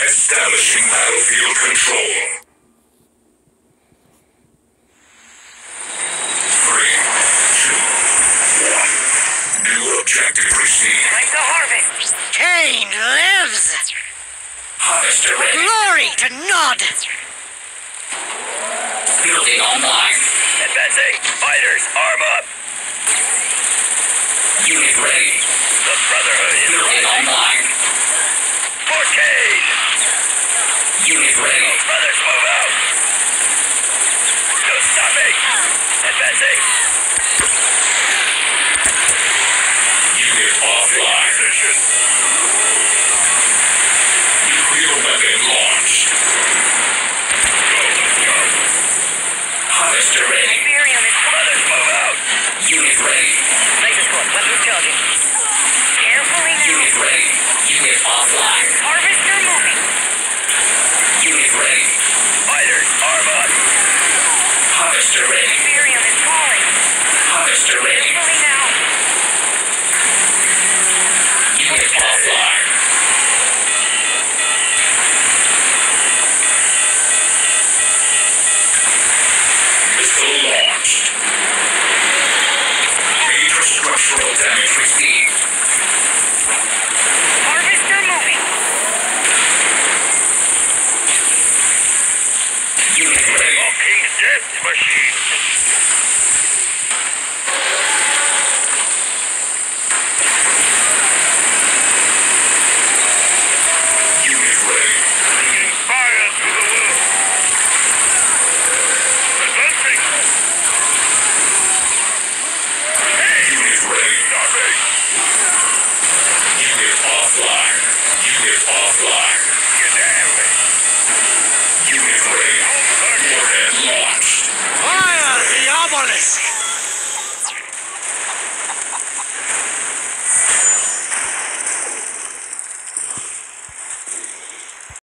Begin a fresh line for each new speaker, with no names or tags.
Establishing battlefield control. 3, 2, 1. New objective received.
Time to harvest. Kane lives.
Harvester ready.
Glory to Nod.
Building online.
Advancing. Fighters, arm up.
Unit ready.
The Brotherhood is
Building
rising.
online.
For Kane.
Unit ready.
Brothers, move out. No stopping. Advancing.
Unit offline.
Position.
Nuclear weapon launched.
Go, let's go.
Harvester ready.
Imperium is
Brothers, move out.
Unit ready.
laser squad. Weapons charging. Carefully now.
Unit ready. Unit offline.
Harvester moving.
Unit ready.
Fighters, arm up.
Harvester ready.
Imperium is calling.
Harvester ready.
Carefully now.
Unit offline. Missile launched. Major structural damage received.
Harvester moving.
Unit ready.
King's death machine.
Unit ready.
Bringing fire to the world. Advancing.
Unit ready.
Stopping.
Unit offline. Unit offline.